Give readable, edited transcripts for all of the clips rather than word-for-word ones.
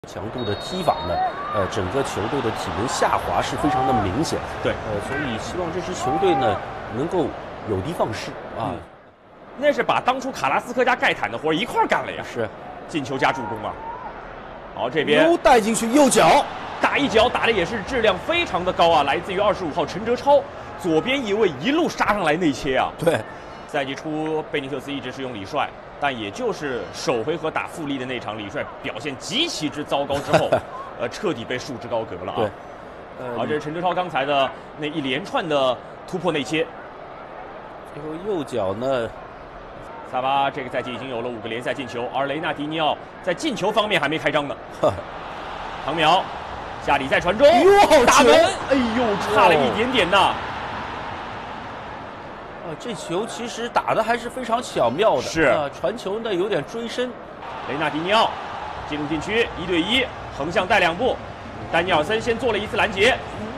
强度的踢法呢，整个球队的体能下滑是非常的明显。 对， 所以希望这支球队呢能够有的放矢啊。 那是把当初卡拉斯科加盖坦的活一块干了呀。 是， 进球加助攻啊。好，这边又带进去右脚， 打一脚打的也是质量非常的高啊，来自于25号陈哲超，左边翼位一路杀上来内切啊。 对， 赛季初贝尼特斯一直是用李帅。但也就是首回合打富力的那场，李帅表现极其之糟糕之后，彻底被束之高阁了啊。 对， 好，这是陈哲超刚才的那一连串的突破内切。 最后右脚呢， 萨巴这个赛季已经有了5个联赛进球，而雷纳迪尼奥在进球方面还没开张呢。唐淼下里再传中，大门，哎呦，差了一点点呐。 这球其实打的还是非常巧妙的， 是传球呢有点追身。 雷纳迪尼奥进入禁区，1对1，横向带2步，丹尼尔森先做了一次拦截，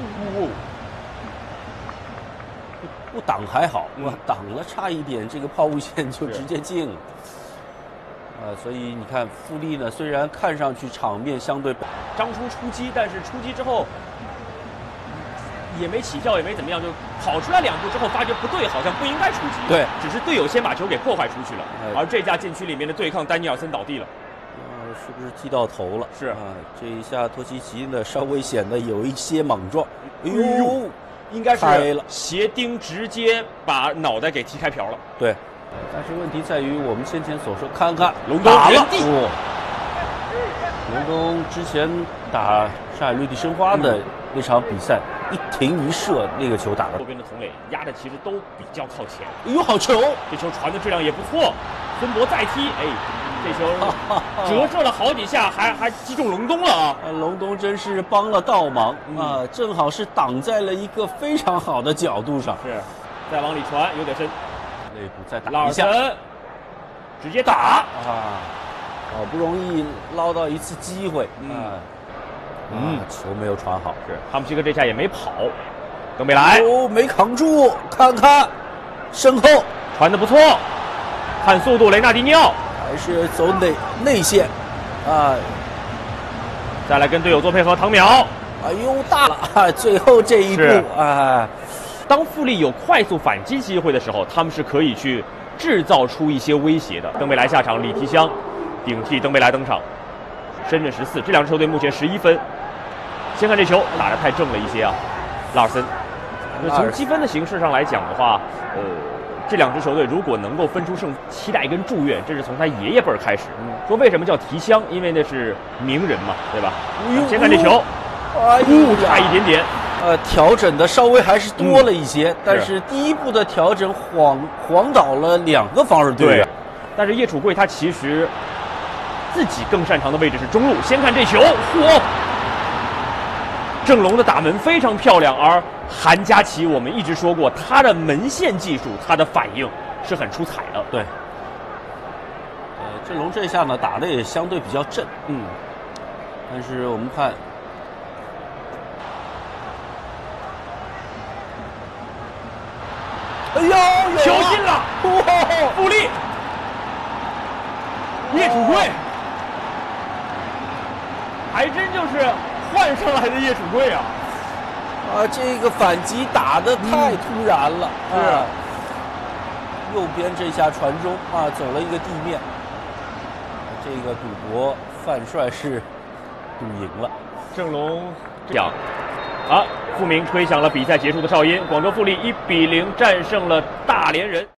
不挡还好，挡了差一点，这个抛物线就直接进了。所以你看富力呢，虽然看上去场面相对张初出击，但是出击之后也没起效，也没怎么样，就跑出来2步之后，发觉不对，好像不应该出击。 对， 只是队友先把球给破坏出去了。而这架禁区里面的对抗，丹尼尔森倒地了。 是不是踢到头了？ 是这一下托奇奇呢，稍微显得有一些莽撞。哎呦， 应该是开了， 鞋钉直接把脑袋给踢开瓢了。 对，但是问题在于我们先前所说，看看隆东原地。 隆东之前打上海绿地申花的那场比赛，一停一射，那个球打的。 后边的同垒压的其实都比较靠前。 哎呦，好球！ 这球传的质量也不错。孙博再踢，哎，这球折射了好几下，还击中隆东了啊！ 隆东真是帮了倒忙啊，正好是挡在了一个非常好的角度上。 是，再往里传有点深。 内部再打一下， 直接打啊！ 好不容易捞到一次机会球没有传好。 是，哈姆西克这下也没跑，登贝莱没扛住，看看身后传的不错，看速度，雷纳迪尼奥还是走内线再来跟队友做配合，唐淼， 哎呦大了，最后这一步当富力有快速反击机会的时候，他们是可以去制造出一些威胁的。登贝莱下场，李提香顶替登贝莱登场，深圳14，这2支球队目前11分。先看这球打得太正了一些啊，拉尔森。从积分的形式上来讲的话，这2支球队如果能够分出胜，期待跟祝愿，这是从他爷爷辈儿开始。说为什么叫提香？因为那是名人嘛，对吧？先看这球，差一点点。 调整的稍微还是多了一些，但是第一步的调整晃倒了2个防守队员。 但是叶楚贵他其实自己更擅长的位置是中路。先看这球，郑龙的打门非常漂亮，而韩佳琪我们一直说过他的门线技术，他的反应是很出彩的。 对，郑龙这下呢打的也相对比较正，但是我们看。哎呦， 球进了！富力，叶楚贵，还真就是换上来的叶楚贵啊！ 这个反击打得太突然了右边这下传中走了一个地面，这个赌博范帅是赌赢了。 郑龙这样。好，傅明吹响了比赛结束的哨音，广州富力1比0战胜了大连人。